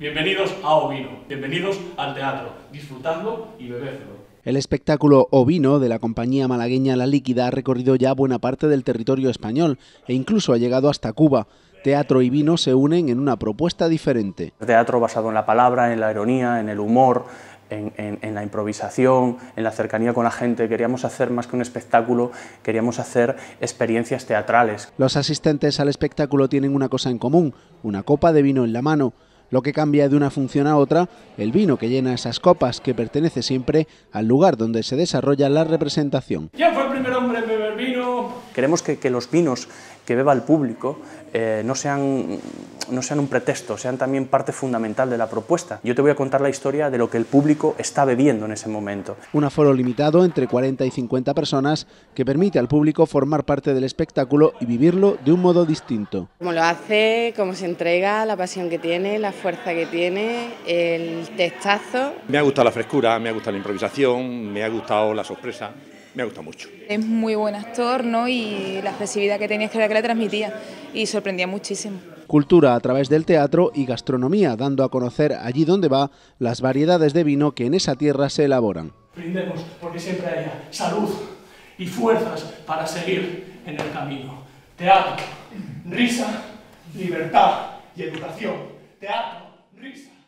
Bienvenidos a Ovino, bienvenidos al teatro, disfrutadlo y bebedlo. El espectáculo Ovino de la compañía malagueña La Líquida ha recorrido ya buena parte del territorio español e incluso ha llegado hasta Cuba. Teatro y vino se unen en una propuesta diferente. Teatro basado en la palabra, en la ironía, en el humor, en la improvisación, en la cercanía con la gente. Queríamos hacer más que un espectáculo, queríamos hacer experiencias teatrales. Los asistentes al espectáculo tienen una cosa en común, una copa de vino en la mano. Lo que cambia de una función a otra, el vino que llena esas copas, que pertenece siempre al lugar donde se desarrolla la representación. ¿Quién fue el primer hombre en beber vino? Queremos que los vinos que beba el público no sean un pretexto, sean también parte fundamental de la propuesta. Yo te voy a contar la historia de lo que el público está bebiendo en ese momento. Un aforo limitado entre 40 y 50 personas que permite al público formar parte del espectáculo y vivirlo de un modo distinto. Cómo lo hace, cómo se entrega, la pasión que tiene, la fuerza que tiene, el testazo. Me ha gustado la frescura, me ha gustado la improvisación, me ha gustado la sorpresa. Me ha gustado mucho. Es muy buen actor, ¿no? Y la expresividad que tenía es que la que le transmitía y sorprendía muchísimo. Cultura a través del teatro y gastronomía, dando a conocer allí donde va las variedades de vino que en esa tierra se elaboran. Brindemos porque siempre haya salud y fuerzas para seguir en el camino. Teatro, risa, libertad y educación. Teatro, risa.